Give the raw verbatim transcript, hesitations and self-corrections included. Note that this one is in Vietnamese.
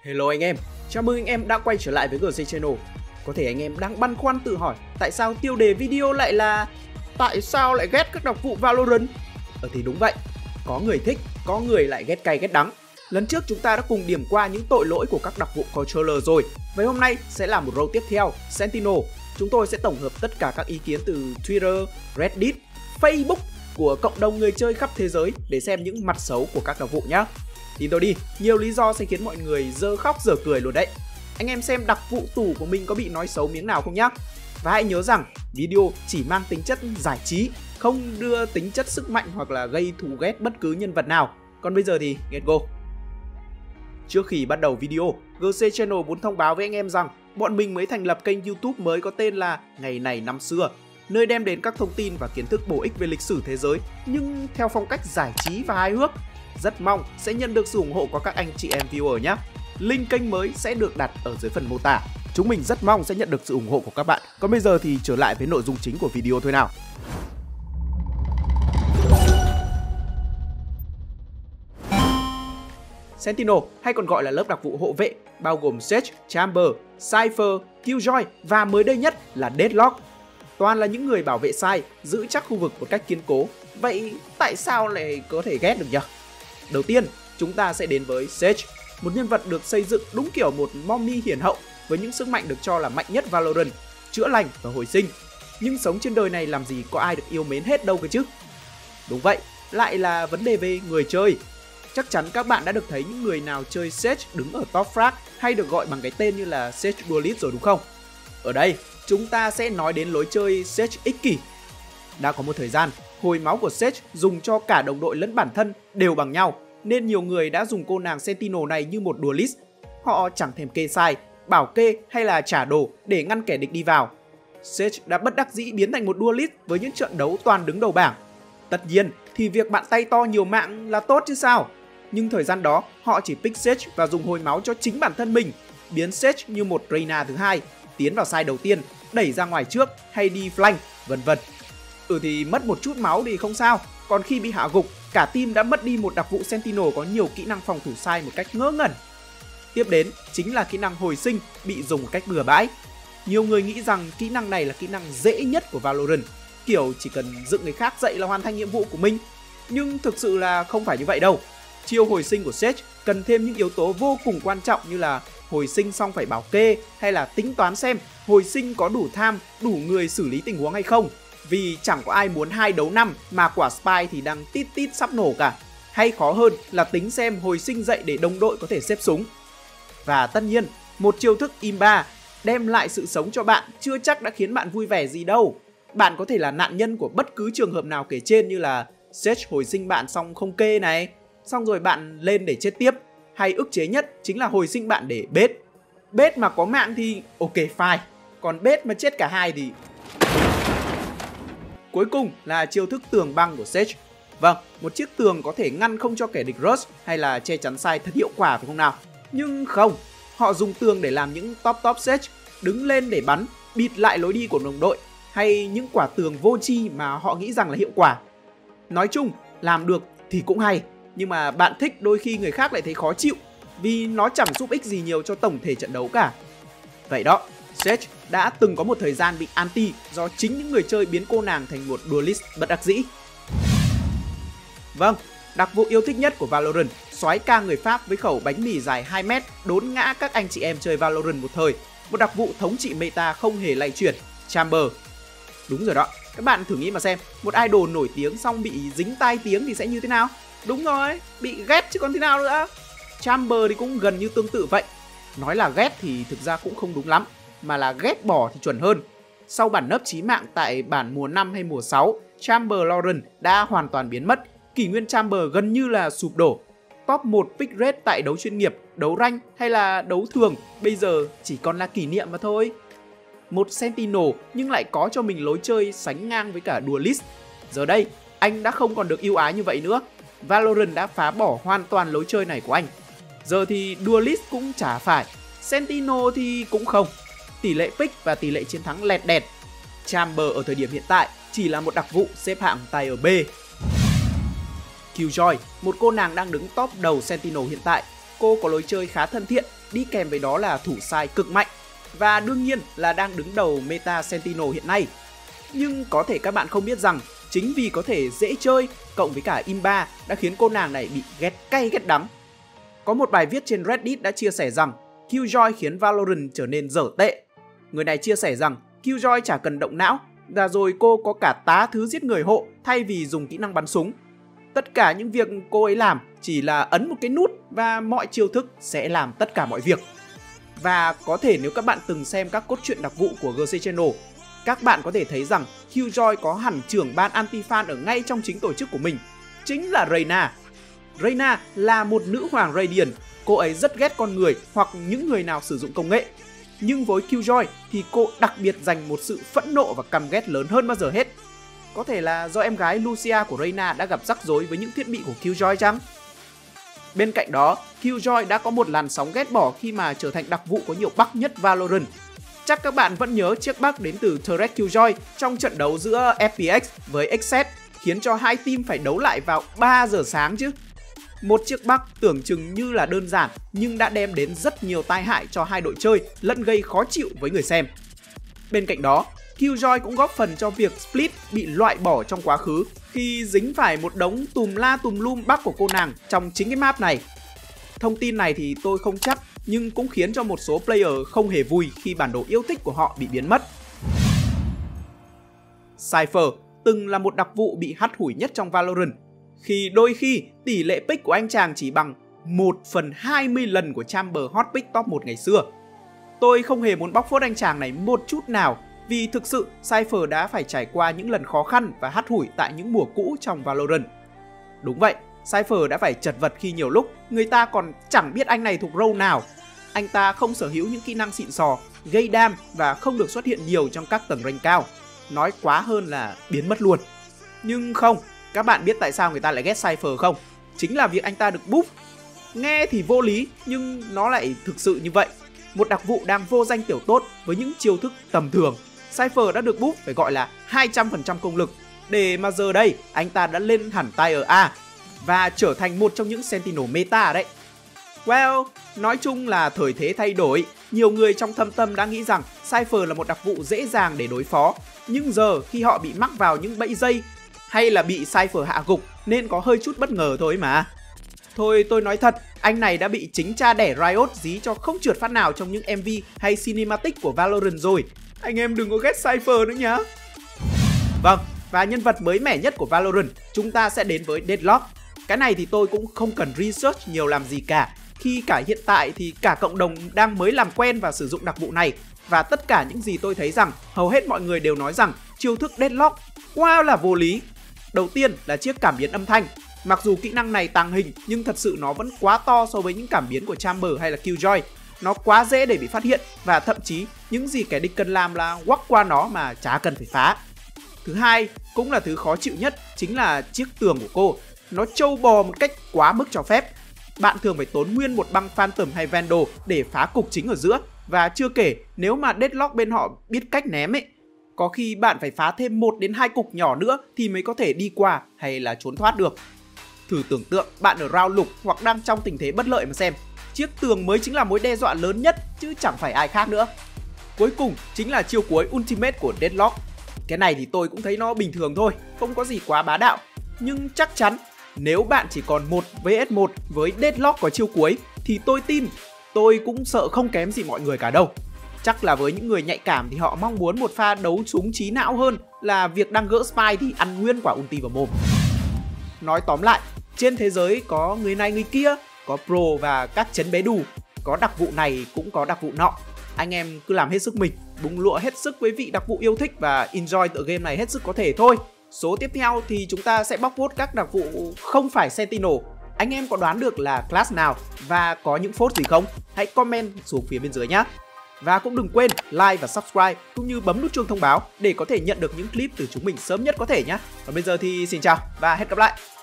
Hello anh em, chào mừng anh em đã quay trở lại với giê xê Channel. Có thể anh em đang băn khoăn tự hỏi tại sao tiêu đề video lại là tại sao lại ghét các đặc vụ Valorant? Ờ thì đúng vậy, có người thích, có người lại ghét cay ghét đắng. Lần trước chúng ta đã cùng điểm qua những tội lỗi của các đặc vụ controller rồi. Vậy hôm nay sẽ là một row tiếp theo, Sentinel. Chúng tôi sẽ tổng hợp tất cả các ý kiến từ Twitter, Reddit, Facebook của cộng đồng người chơi khắp thế giới để xem những mặt xấu của các đặc vụ nhé. Tin tôi đi, nhiều lý do sẽ khiến mọi người dơ khóc dở cười luôn đấy. Anh em xem đặc vụ tủ của mình có bị nói xấu miếng nào không nhá. Và hãy nhớ rằng video chỉ mang tính chất giải trí, không đưa tính chất sức mạnh hoặc là gây thù ghét bất cứ nhân vật nào. Còn bây giờ thì let's go. Trước khi bắt đầu video, giê xê Channel muốn thông báo với anh em rằng bọn mình mới thành lập kênh YouTube mới có tên là Ngày này năm xưa, nơi đem đến các thông tin và kiến thức bổ ích về lịch sử thế giới nhưng theo phong cách giải trí và hài hước. Rất mong sẽ nhận được sự ủng hộ của các anh chị em viewer nhé. Link kênh mới sẽ được đặt ở dưới phần mô tả. Chúng mình rất mong sẽ nhận được sự ủng hộ của các bạn. Còn bây giờ thì trở lại với nội dung chính của video thôi nào. Sentinel hay còn gọi là lớp đặc vụ hộ vệ bao gồm Sage, Chamber, Cypher, Killjoy và mới đây nhất là Deadlock. Toàn là những người bảo vệ sai, giữ chắc khu vực một cách kiên cố. Vậy tại sao lại có thể ghét được nhỉ? Đầu tiên, chúng ta sẽ đến với Sage, một nhân vật được xây dựng đúng kiểu một mommy hiền hậu với những sức mạnh được cho là mạnh nhất Valorant, chữa lành và hồi sinh. Nhưng sống trên đời này làm gì có ai được yêu mến hết đâu cơ chứ? Đúng vậy, lại là vấn đề về người chơi. Chắc chắn các bạn đã được thấy những người nào chơi Sage đứng ở top frag hay được gọi bằng cái tên như là Sage Duelist rồi đúng không? Ở đây, chúng ta sẽ nói đến lối chơi Sage ích kỷ. Đã có một thời gian, hồi máu của Sage dùng cho cả đồng đội lẫn bản thân đều bằng nhau, nên nhiều người đã dùng cô nàng Sentinel này như một duelist. Họ chẳng thèm kê sai, bảo kê hay là trả đồ để ngăn kẻ địch đi vào. Sage đã bất đắc dĩ biến thành một duelist với những trận đấu toàn đứng đầu bảng. Tất nhiên thì việc bạn tay to nhiều mạng là tốt chứ sao. Nhưng thời gian đó họ chỉ pick Sage và dùng hồi máu cho chính bản thân mình, biến Sage như một Reyna thứ hai, tiến vào side đầu tiên, đẩy ra ngoài trước hay đi flank, vân vân. Ừ thì mất một chút máu thì không sao, còn khi bị hạ gục, cả team đã mất đi một đặc vụ Sentinel có nhiều kỹ năng phòng thủ sai một cách ngớ ngẩn. Tiếp đến chính là kỹ năng hồi sinh bị dùng một cách bừa bãi. Nhiều người nghĩ rằng kỹ năng này là kỹ năng dễ nhất của Valorant, kiểu chỉ cần dựng người khác dậy là hoàn thành nhiệm vụ của mình. Nhưng thực sự là không phải như vậy đâu. Chiêu hồi sinh của Sage cần thêm những yếu tố vô cùng quan trọng như là hồi sinh xong phải bảo kê hay là tính toán xem hồi sinh có đủ tham, đủ người xử lý tình huống hay không. Vì chẳng có ai muốn hai đấu năm mà quả spy thì đang tít tít sắp nổ cả. Hay khó hơn là tính xem hồi sinh dậy để đồng đội có thể xếp súng. Và tất nhiên, một chiêu thức imba đem lại sự sống cho bạn chưa chắc đã khiến bạn vui vẻ gì đâu. Bạn có thể là nạn nhân của bất cứ trường hợp nào kể trên như là Sage hồi sinh bạn xong không kê này, xong rồi bạn lên để chết tiếp. Hay ức chế nhất chính là hồi sinh bạn để bết. Bết mà có mạng thì ok fine, còn bết mà chết cả hai thì... Cuối cùng là chiêu thức tường băng của Sage. Vâng, một chiếc tường có thể ngăn không cho kẻ địch rush hay là che chắn sai thật hiệu quả phải không nào? Nhưng không, họ dùng tường để làm những top top Sage, đứng lên để bắn, bịt lại lối đi của đồng đội, hay những quả tường vô tri mà họ nghĩ rằng là hiệu quả. Nói chung, làm được thì cũng hay, nhưng mà bạn thích đôi khi người khác lại thấy khó chịu, vì nó chẳng giúp ích gì nhiều cho tổng thể trận đấu cả. Vậy đó, Sage đã từng có một thời gian bị anti do chính những người chơi biến cô nàng thành một duelist bất đắc dĩ. Vâng, đặc vụ yêu thích nhất của Valorant, soái ca người Pháp với khẩu bánh mì dài hai mét đốn ngã các anh chị em chơi Valorant một thời. Một đặc vụ thống trị meta không hề lay chuyển, Chamber. Đúng rồi đó, các bạn thử nghĩ mà xem, một idol nổi tiếng xong bị dính tai tiếng thì sẽ như thế nào? Đúng rồi, bị ghét chứ còn thế nào nữa. Chamber thì cũng gần như tương tự vậy. Nói là ghét thì thực ra cũng không đúng lắm, mà là ghét bỏ thì chuẩn hơn. Sau bản nấp chí mạng tại bản mùa năm hay mùa sáu, Chamber Lauren đã hoàn toàn biến mất. Kỷ nguyên Chamber gần như là sụp đổ. Top một pick rate tại đấu chuyên nghiệp, đấu rank hay là đấu thường bây giờ chỉ còn là kỷ niệm mà thôi. Một Sentinel nhưng lại có cho mình lối chơi sánh ngang với cả Duelist. Giờ đây, anh đã không còn được yêu ái như vậy nữa. Valorant đã phá bỏ hoàn toàn lối chơi này của anh. Giờ thì Duelist cũng chả phải, Sentinel thì cũng không. Tỷ lệ pick và tỷ lệ chiến thắng lẹt đẹt. Chamber ở thời điểm hiện tại chỉ là một đặc vụ xếp hạng tier B. Killjoy, một cô nàng đang đứng top đầu Sentinel hiện tại. cô có lối chơi khá thân thiện, đi kèm với đó là thủ sai cực mạnh. Và đương nhiên là đang đứng đầu meta Sentinel hiện nay. Nhưng có thể các bạn không biết rằng chính vì có thể dễ chơi cộng với cả imba đã khiến cô nàng này bị ghét cay ghét đắng. Có một bài viết trên Reddit đã chia sẻ rằng Killjoy khiến Valorant trở nên dở tệ. Người này chia sẻ rằng Killjoy chả cần động não, và rồi cô có cả tá thứ giết người hộ thay vì dùng kỹ năng bắn súng. Tất cả những việc cô ấy làm chỉ là ấn một cái nút và mọi chiêu thức sẽ làm tất cả mọi việc. Và có thể nếu các bạn từng xem các cốt truyện đặc vụ của giê xê Channel, các bạn có thể thấy rằng Killjoy có hẳn trưởng ban anti-fan ở ngay trong chính tổ chức của mình, chính là Reyna. Reyna là một nữ hoàng Radiant, cô ấy rất ghét con người hoặc những người nào sử dụng công nghệ. Nhưng với Killjoy thì cô đặc biệt dành một sự phẫn nộ và căm ghét lớn hơn bao giờ hết. Có thể là do em gái Lucia của Reyna đã gặp rắc rối với những thiết bị của Killjoy chăng? Bên cạnh đó, Killjoy đã có một làn sóng ghét bỏ khi mà trở thành đặc vụ có nhiều bug nhất Valorant. Chắc các bạn vẫn nhớ chiếc bug đến từ Turret Killjoy trong trận đấu giữa ép pê ích với Exet, khiến cho hai team phải đấu lại vào ba giờ sáng chứ. Một chiếc bug tưởng chừng như là đơn giản nhưng đã đem đến rất nhiều tai hại cho hai đội chơi lẫn gây khó chịu với người xem. Bên cạnh đó, Killjoy cũng góp phần cho việc Split bị loại bỏ trong quá khứ khi dính phải một đống tùm la tùm lum bug của cô nàng trong chính cái map này. Thông tin này thì tôi không chắc, nhưng cũng khiến cho một số player không hề vui khi bản đồ yêu thích của họ bị biến mất. Cypher từng là một đặc vụ bị hắt hủi nhất trong Valorant, khi đôi khi tỷ lệ pick của anh chàng chỉ bằng một phần hai mươi lần của Chamber hot pick top một ngày xưa. Tôi không hề muốn bóc phốt anh chàng này một chút nào, vì thực sự Cypher đã phải trải qua những lần khó khăn và hắt hủi tại những mùa cũ trong Valorant. Đúng vậy, Cypher đã phải chật vật khi nhiều lúc người ta còn chẳng biết anh này thuộc role nào. Anh ta không sở hữu những kỹ năng xịn sò, gây đam và không được xuất hiện nhiều trong các tầng rank cao. Nói quá hơn là biến mất luôn. Nhưng không, các bạn biết tại sao người ta lại ghét Cypher không? Chính là việc anh ta được buff. Nghe thì vô lý nhưng nó lại thực sự như vậy. Một đặc vụ đang vô danh tiểu tốt với những chiêu thức tầm thường, Cypher đã được buff phải gọi là hai trăm phần trăm công lực, để mà giờ đây anh ta đã lên hẳn Tier A và trở thành một trong những Sentinel meta đấy. Well, nói chung là thời thế thay đổi, nhiều người trong thâm tâm đã nghĩ rằng Cypher là một đặc vụ dễ dàng để đối phó. Nhưng giờ khi họ bị mắc vào những bẫy dây hay là bị Cypher hạ gục nên có hơi chút bất ngờ thôi mà. Thôi tôi nói thật, anh này đã bị chính cha đẻ Riot dí cho không trượt phát nào trong những em vê hay cinematic của Valorant rồi. Anh em đừng có ghét Cypher nữa nhá. Vâng, và nhân vật mới mẻ nhất của Valorant, chúng ta sẽ đến với Deadlock. Cái này thì tôi cũng không cần research nhiều làm gì cả, khi cả hiện tại thì cả cộng đồng đang mới làm quen và sử dụng đặc vụ này. Và tất cả những gì tôi thấy rằng hầu hết mọi người đều nói rằng chiêu thức Deadlock wow là vô lý. Đầu tiên là chiếc cảm biến âm thanh. Mặc dù kỹ năng này tàng hình nhưng thật sự nó vẫn quá to so với những cảm biến của Chamber hay là Killjoy. Nó quá dễ để bị phát hiện và thậm chí những gì kẻ địch cần làm là quắc qua nó mà chả cần phải phá. Thứ hai, cũng là thứ khó chịu nhất, chính là chiếc tường của cô. Nó trâu bò một cách quá mức cho phép. Bạn thường phải tốn nguyên một băng Phantom hay Vandal để phá cục chính ở giữa. Và chưa kể nếu mà Deadlock bên họ biết cách ném ấy, có khi bạn phải phá thêm một đến hai cục nhỏ nữa thì mới có thể đi qua hay là trốn thoát được. Thử tưởng tượng bạn ở round lục hoặc đang trong tình thế bất lợi mà xem. Chiếc tường mới chính là mối đe dọa lớn nhất chứ chẳng phải ai khác nữa. Cuối cùng chính là chiêu cuối ultimate của Deadlock. Cái này thì tôi cũng thấy nó bình thường thôi, không có gì quá bá đạo. Nhưng chắc chắn nếu bạn chỉ còn một vs một với Deadlock có chiêu cuối thì tôi tin tôi cũng sợ không kém gì mọi người cả đâu. Chắc là với những người nhạy cảm thì họ mong muốn một pha đấu súng trí não hơn là việc đang gỡ spy thì ăn nguyên quả ulti vào mồm. Nói tóm lại, trên thế giới có người này người kia, có pro và các chấn bé đù, có đặc vụ này cũng có đặc vụ nọ. Anh em cứ làm hết sức mình, bung lụa hết sức với vị đặc vụ yêu thích và enjoy tựa game này hết sức có thể thôi. Số tiếp theo thì chúng ta sẽ bóc phốt các đặc vụ không phải Sentinel. Anh em có đoán được là class nào và có những phốt gì không? Hãy comment xuống phía bên dưới nhé. Và cũng đừng quên like và subscribe cũng như bấm nút chuông thông báo để có thể nhận được những clip từ chúng mình sớm nhất có thể nhé. Còn bây giờ thì xin chào và hẹn gặp lại.